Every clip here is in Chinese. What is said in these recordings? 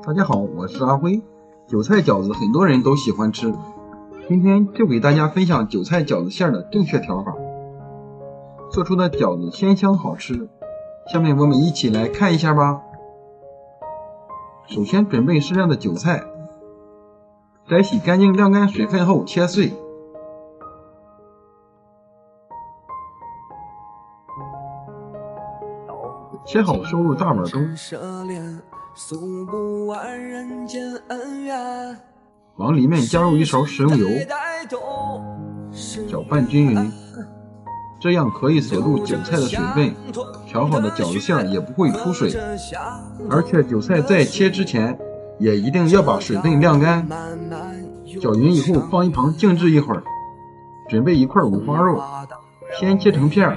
大家好，我是阿辉。韭菜饺子很多人都喜欢吃，今天就给大家分享韭菜饺子馅的正确调法，做出的饺子鲜香好吃。下面我们一起来看一下吧。首先准备适量的韭菜，摘洗干净晾干水分后切碎。切好收入大碗中，往里面加入一勺食用油，搅拌均匀，这样可以锁住韭菜的水分，调好的饺子馅也不会出水。而且韭菜在切之前也一定要把水分晾干。搅匀以后放一旁静置一会儿。准备一块五花肉，先切成片，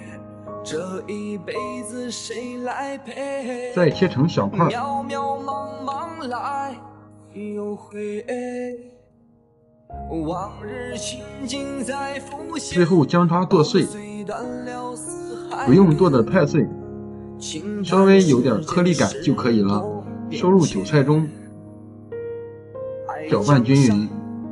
再切成小块，最后将它剁碎，不用剁得太碎，稍微有点颗粒感就可以了。收入韭菜中，搅拌均匀。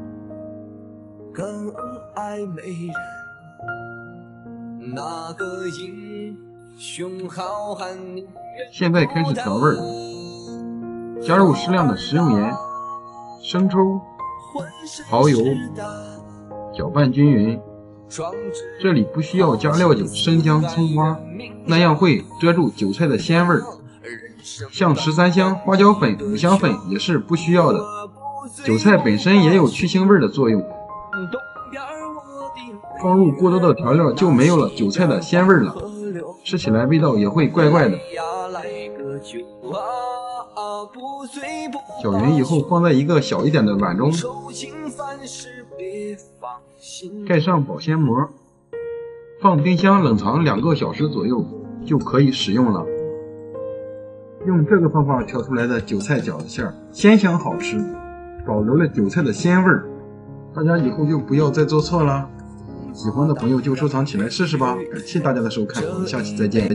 现在开始调味，加入适量的食用盐、生抽、蚝油，搅拌均匀。这里不需要加料酒、生姜、葱花，那样会遮住韭菜的鲜味。像13香、花椒粉、五香粉也是不需要的，韭菜本身也有去腥味的作用。放入过多的调料就没有了韭菜的鲜味了，吃起来味道也会怪怪的。搅匀以后放在一个小一点的碗中，盖上保鲜膜，放冰箱冷藏2个小时左右就可以使用了。用这个方法调出来的韭菜饺子馅鲜香好吃，保留了韭菜的鲜味，大家以后就不要再做错了。喜欢的朋友就收藏起来试试吧。感谢大家的收看，我们下期再见。